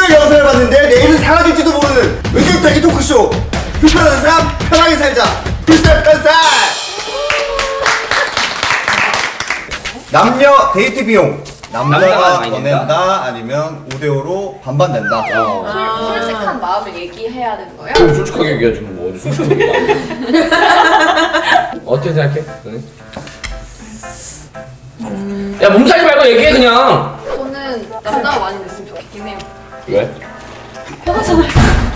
오늘 영상을 봤는데 내일은 사라질지도 모르는 의견타기 토크쇼 불편한 삶 편하게 살자 불살편살. 남녀 데이트 비용 남자가 더 낸다 아니면 5대5로 반반 낸다. 솔직한 마음을 얘기해야 되는 거예요? 그럼 솔직하게 얘기하지 뭐 어디 솔직하게 얘기해. 어떻게 생각해? 야 몸살지 말고 얘기해 그냥. 저는 남자가 많이 냈으면 좋겠긴 해요. 왜? 편하잖아요.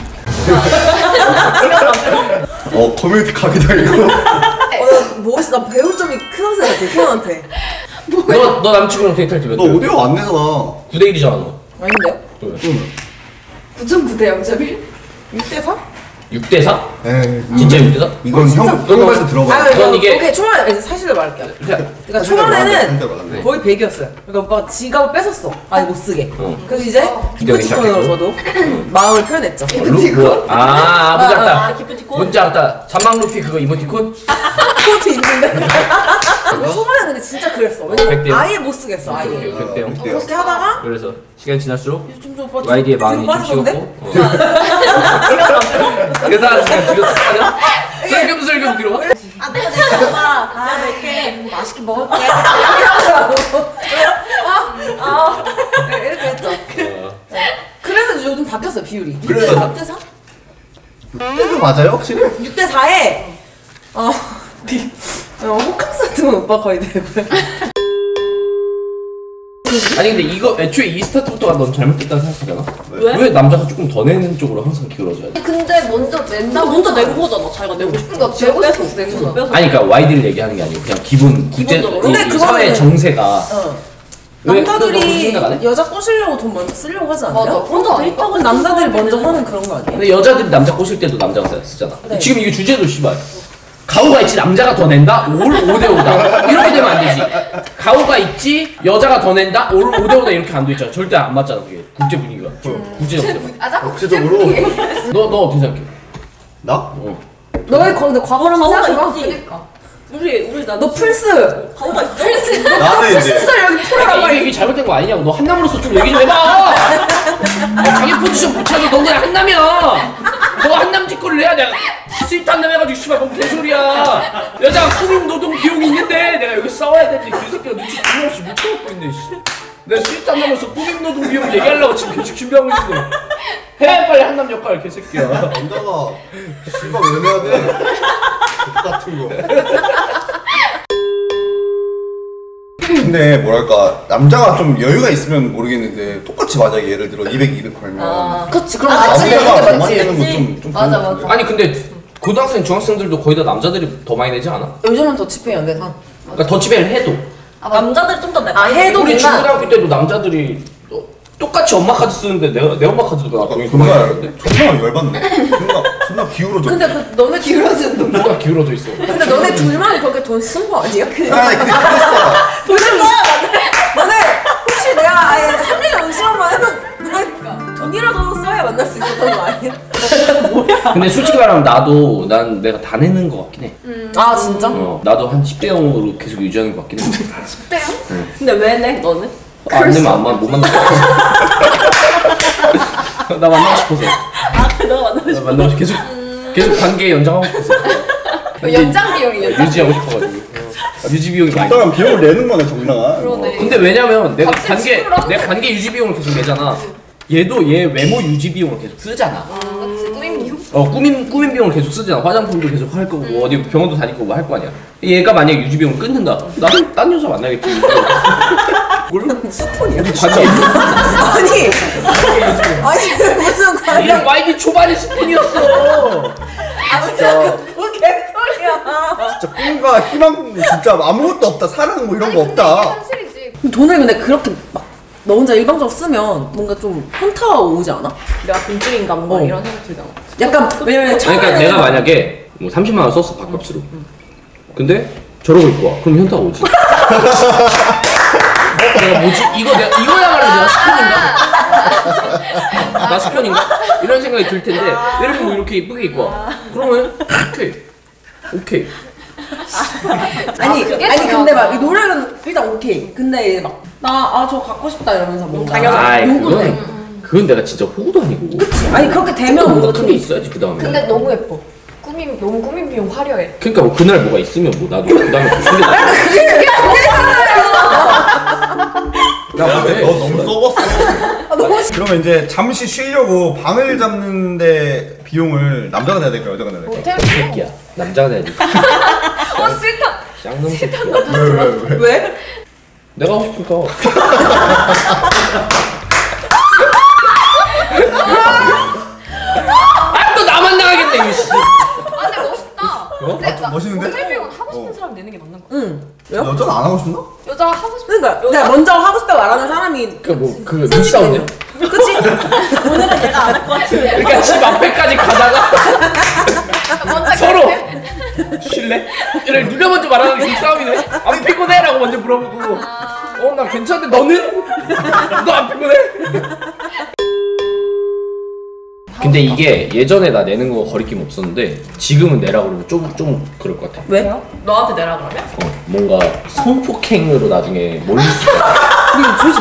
커뮤니티 각이다 이거. 멋있어. 나 배울 점이 크다고 생각해, 태연한테. 너 남친구랑 데이트할 때 몇 너 5대5 안 내잖아. 9대1이잖아 너. 아닌데요? 응. 9.9대 0.1? 6대4? 6대4? 에이, 진짜 6대4? 이건 형 말도 들어봐. 그건 이게- 오케이, 초반에 사실을 말할게요. 그러니까 초반에는 거의 100이었어요. 그러니까 오빠가 지갑을 뺏었어. 아니 못 쓰게. 그래서 이제 기프티콘으로 저도 마음을 표현했죠. 기프티콘? 아 뭔지 알았다. 뭔지 알았다. 잔망 루피 그거 이모티콘? 그것도 있는데. 초반에 근데 진짜 그랬어. 왜냐면 100대요? 아예 못 쓰겠어. 아예. 100대0. 그렇게 하다가 그래서 시간이 지날수록 좀 오빠 YD의 마음이 좀 빠졌는데? 식었고 그래서 지금 뒤로 쭉 빠져? 슬금슬금 뒤로 내가 오빠 낼게. 맛있게 먹을게. 이렇게 했죠. 그래서 요즘 바뀌었어요 비율이. 그래서 6대4? 이거 맞아요 확실히? 6대4에 호캉스 같은 건 오빠 거의 되고요. 아니 근데 이거 애초에 이 스타트부터가 넌 잘못됐다는 생각하잖아? 왜? 왜 남자가 조금 더 내는 쪽으로 항상 기울어져야 돼? 근데 먼저 낸다고. 먼저 내고 거잖아. 자기가 내고 싶은 거. 그러니까 내고 싶어서 낸 거잖아. 아니 그니까 YD를 얘기하는 게 아니고 그냥 기본 국제 근데 이 그거는- 사회의 정세가 왜 남자들이 그거 생각 안 해? 여자 꼬시려고 돈 먼저 쓰려고 하지 않나요? 맞아. 혼자 데이트하고 남자들이 먼저 하는 그런 거 아니에요? 근데 여자들이 남자 꼬실 때도 남자가 쓰잖아. 네. 지금 이게 주제도 씨발 가오가 있지 남자가 더 낸다? 올 5대5다 이렇게 되면 안 되지. 가오가 있지 여자가 더 낸다? 올 5대5다 이렇게 안 돼 있잖아. 절대 안 맞잖아 그게 국제 분위기가. 국제 정세. 아 자꾸 국제적으로 너 어떻게 생각해? 나? 너의 근데 과거랑 생각해봐. 그러니까. 너 플스. 가오가 있어. 플스. 나는 이제 여기 풀어라. 이게 잘못된 거 아니냐고. 너 한남으로서 좀 얘기 좀 해봐. 자기 포지션 못 찾아. 너 그냥 한남이야. 너 한남 짓거리를 해야 내가 스윗 한남 해가지고 씨발 뭔 개소리야. 여자가 꾸민 노동 비용이 있는데 내가 여기 싸워야 되는데 그 새끼가 눈치 주는 없이 못 참고 있네. 내가 스윗 한남으로서 꾸민 노동 비용 얘기하려고 지금 계속 준비하고 있어. 해 빨리 한남 역할 개새끼야. 남자가 씨발 왜 내야 돼? 같은 거. 근데 뭐랄까 남자가 좀 여유가 있으면 모르겠는데 똑같이 만약에 예를 들어 200, 200 걸면 그렇지. 그럼 남자가 더 많이 맞지. 내는 건좀 맞아 맞아. 아니 근데 고등학생 중학생들도 거의 다 남자들이 더 많이 내지 않아? 요즘은 더치페이 안 돼. 그러니까 더치페이를 해도 남자들이 좀 더 내. 해도 우리 뭔가 중고등학교 때도 남자들이 똑같이 엄마 카드 쓰는데 내 엄마 카드가 나 돈이 더 많이 나는데 존나 열받네. 존나 기울어져. 근데 그 너네 기울어지는 누가 기울어져 있어. 근데 너네 둘만 그렇게 돈 쓴 거 아니야? 아니 근데 그랬어. 돈 쓴 거 너네 혹시 내가 아예 한 일에 의심만 해도 돈이라도 써야 만날 수 있었던 거 아니야? 근데 솔직히 말하면 난 내가 다 내는 거 같긴 해. 아 진짜? 나도 한 10대 0으로 계속 유지하는 거 같긴 해. 10대요? 근데 왜 내? 너는? 안 내면 못 만나고 나 만나고 싶어서. 너 만나고 나 만나고 싶어. 계속 관계 연장하고 싶어서. 연장 비용이 연장. 유지하고 싶어가지고. 유지 비용이 많이. 적당한 비용을 내는 거네 정당한. 그러네. 근데 왜냐면 내가 값을 관계 지불하고 내가 관계 유지 비용을 계속 내잖아. 얘도 얘 외모 유지 비용을 계속 쓰잖아. 그렇지 꾸민 비용. 꾸민 비용을 계속 쓰잖아. 화장품도 계속 할 거고 어디 병원도 다니고 뭐 할 거 아니야. 얘가 만약에 유지 비용을 끊는다. 나는 딴 여자 만나겠지. 물론 수폰이야. 관계 아니 무슨 관계? 이랑 YD 초반에 스푼이었어. 뭐 개소리야. 진짜 꿈과 희망 진짜 아무것도 없다. 사랑 뭐 이런 거 없다. 현실이지. 돈을 근데 그렇게 막 너 혼자 일방적으로 쓰면 뭔가 좀 현타가 오지 않아? 내가 돈줄인가 뭐 이런 생각 들잖아. 약간 왜냐면 그러니까 내가 만약에 뭐 30만 원 썼어 밥값으로. 근데 저러고 있고 와. 그럼 현타가 오지. 내가 뭐지? 이거야말로 내가 스폰인가? 나 스폰인가? 이런 생각이 들 텐데 예를 들면 이렇게 이쁘게 입고 와. 그러면 오케이. 아니 중요하다. 근데 막 이 노래는 일단 오케이. 근데 막 나 저 갖고 싶다 이러면서 뭔가 아이, 요구를 해. 그건 내가 진짜 호구도 아니고. 그치. 아니 그렇게 되면 뭔가 뭔가 큰 게 있어야지 그 다음에. 근데 너무 예뻐. 너무 꾸민 비용 화려해. 그러니까 뭐 그날 뭐가 있으면 뭐 나도 그 다음에 무슨 게 야, 왜? 너 너무 썩었어. 그러면 이제 잠시 쉬려고 방을 잡는데 비용을 남자가 내야 될까 여자가 내야 될까? 호텔 새끼야. 남자가 내야지. 스윗한. 짱놈 새끼야. 왜? 왜? 내가 하고 싶으니까. 아, 또 나만 나가겠네 이거 씨. 아 근데 멋있다. 근데 좀 멋있는데? 호텔 비용은 하고 싶은 사람 내는 게 맞는 거야. 응. 왜요? 여자가 안 하고 싶나? 여자 하고 싶은 그러니까 내가 먼저 하고 싶다고 말하는 사람이 그뭐그 눈싸움이야. 그치? 오늘은 내가 안 할 것 같아. 그러니까 집 앞에까지 가다가 먼저 서로 갈게. 쉴래? 이래 누가 먼저 말하는 게 싸움이네. 안 피곤해라고 먼저 물어보고. 나 괜찮은데 너는? 너 안 피곤해? 근데 이게 예전에 나 내는 거 거리낌 없었는데 지금은 내라 그러면 좀 그럴 것 같아. 왜? 너한테 내라 그러면? 뭔가 성폭행으로 나중에 몰릴 수 있다. 우리 조지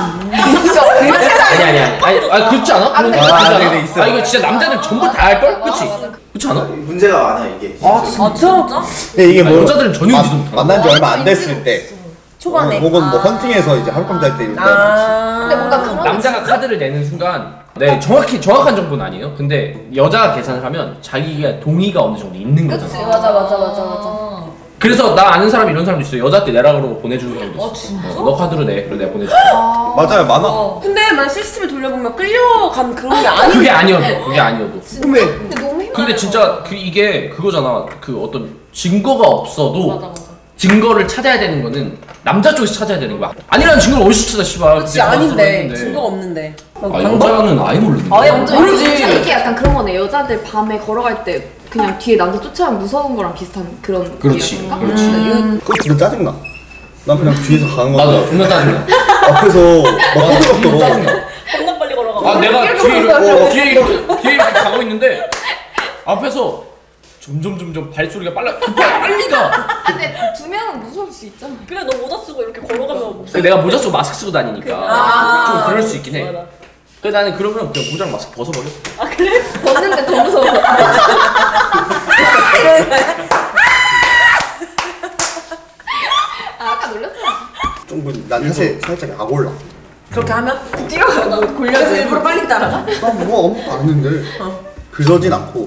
아니 그렇지 않아? 그런 거 아, 같지 않아? 네, 있어요. 이거 진짜 남자들 전부 다 할걸? 그치? 그렇지 않아? 문제가 많아 이게. 진짜? 근데 이게 뭐 여자들은 전혀 인지도 못하나? 만난 지 얼마 안 됐을 때 초반에. 혹은 뭐 헌팅해서 이제 하룻밤 잘 때 이럴 때 근데 뭔가 그런 남자가 카드를 내는 순간 네 정확한 정보는 아니에요. 근데 여자가 계산을 하면 자기가 동의가 어느 정도 있는 그치 거잖아. 맞아. 그래서 나 아는 사람 이런 사람도 있어. 여자 때 내라 그러고 보내주는 사람도 있어. 진짜? 너 카드로 내. 그래 내가 보내줄게. 맞아요 많아. 근데 만 CCTV 돌려보면 끌려간 그런 게 아닌데. 그게 아니어도. 근데 너무 힘들어. 근데 진짜 이게 그거잖아. 그 어떤 증거가 없어도 맞아. 증거를 찾아야 되는 거는 남자 쪽에서 찾아야 되는 거야. 아니라는 증거를 어디서 찾아 씨발. 그치 아닌데 증거가 없는데. 여자는 아예 모르는 거야. 아예 먼저 모르지. 이게 약간 그런 거네. 여자들 밤에 걸어갈 때 그냥 뒤에 남자 쫓아오면 무서운 거랑 비슷한 그런 그렇지. 느낌이었을까? 그렇지. 그거 진짜 짜증나. 난 그냥 뒤에서 가는 거. 맞아. 존나 짜증나. 앞에서 막 호들갑 떨어. 겁나 빨리 걸어가. 아 내가 뒤에 이렇게 가고 있는데 앞에서 점점 발소리가 빨리 가. 아, 근데 두 명은 무서울 수 있잖아. 그래 너 모자 쓰고 이렇게 걸어가면 근데 내가 모자 쓰고 마스크 쓰고 다니니까 아, 좀 그럴 수 있긴 해. 맞아. 그래서 나는 그러면 그냥 모자랑 마스크 벗어버려. 아 그래? 벗는데 더 무서워. 아까 놀랐잖아. 난 사실 살짝 약 올라. 그렇게 하면 뛰어가. 골려서 일부러 빨리 따라가. 난뭐 아무것도 안 했는데 그러진 않고.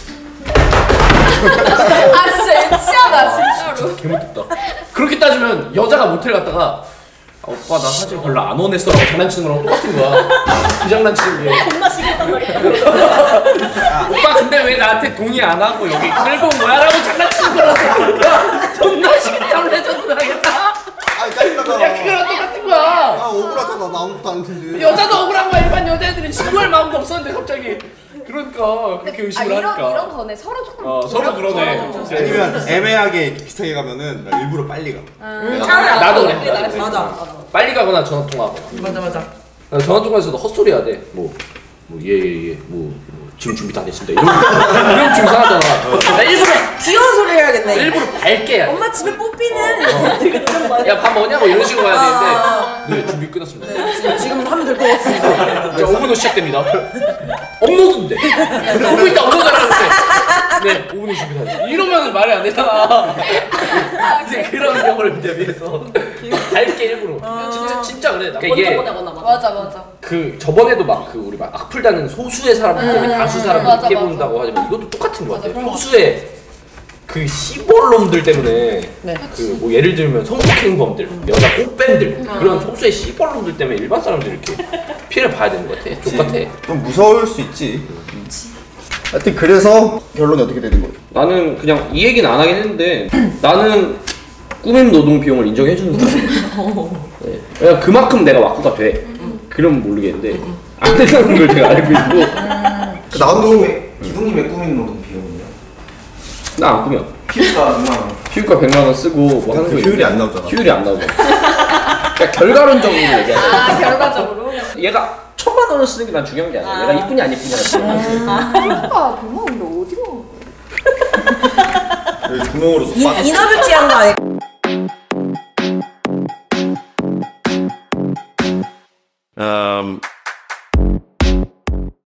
아 진짜 애치하다 진짜로. 개못됐다. 그렇게 따지면 여자가 모텔 갔다가 오빠 나 사실 별로 안 원했어라고 장난치는 거랑 똑같은 거야. 그 장난치는 게. 겁나 시겠단 말이야. 오빠 근데 왜 나한테 동의 안 하고 여기 끌고 온 거야? 라고 장난치는 거라고. 야 존나 시겠다 레전드 하겠다. 아니 짜증나잖아. 야 그거랑 똑같은 거야. 아 억울하잖아. 나 아무것도 안 했는데. 여자도 억울한 거야. 일반 여자애들이 신고할 마음도 없었는데 갑자기 그러니까 그렇게 의심을 이런 하니까. 거네. 서로 조금. 서로 그러네. 아니면 애매하게 비슷하게 가면은 나 일부러 빨리 가. 차라리 나도 그래. 맞아. 빨리 가거나 전화 통화하거나. 맞아. 나 전화 통화에서도 헛소리 해야 돼. 지금 준비 다 됐습니다. 이런 좀 이상하잖아. 나 일부러 귀여운 소리 해야겠네. 일부러 밝게 해야 돼. 엄마 집에 뽀삐는. 야 밥 뭐냐고 이런 식으로 해야 되는데 네 준비 끝났습니다. 지금 하면 될 것 같습니다. 자 5분 후 시작됩니다. 업로드인데 5분 있다 업로드하라는데 네 5분 후 준비 다 됐습니다. 이러면 말이 안 되잖아. 이제 그런 경우를 대비해서 밝게 일부러 진짜 그래. 그러니까 이게 맞아. 그 저번에도 막 그 우리 막 악플 다는 소수의 사람들 때문에 다수 사람을 맞아, 피해 맞아. 본다고 하지만 이것도 똑같은 거 같아. 맞아, 그런 소수의 그 시벌놈들 때문에 네. 그 뭐 예를 들면 성폭행범들, 여자 꽃뱀들 그런 소수의 시벌놈들 때문에 일반 사람들이 이렇게 피해를 봐야 되는 것 같아. 족같아. 좀 무서울 수 있지. 하여튼 그래서 결론이 어떻게 되는 거예요? 나는 그냥 이 얘기는 안 하긴 했는데 나는 꾸밈 노동 비용을 인정해주는 사람이야. 네. 그냥 그만큼 내가 와꾸가 돼. 그럼 모르겠는데 안 된다는 걸 제가 알고 있고. 나도 기동님의 꾸민 노동 비용은요? 나 안 꾸며. 피부가 얼마나? 피부과 100만 원 쓰고 뭐 하는 거 효율이 있는데 안 나오잖아. 효율이 안 나오죠. 그러니까 결과론적으로 얘기하자. 아 결과적으로. 얘가 1000만 원을 쓰는 게 난 중요한 게 아니야. 얘가 이쁘냐 안 이쁘냐가 중요하지. 오빠 100만 원인데 어디로? 구멍으로 인어뷰티 한 거 아니야?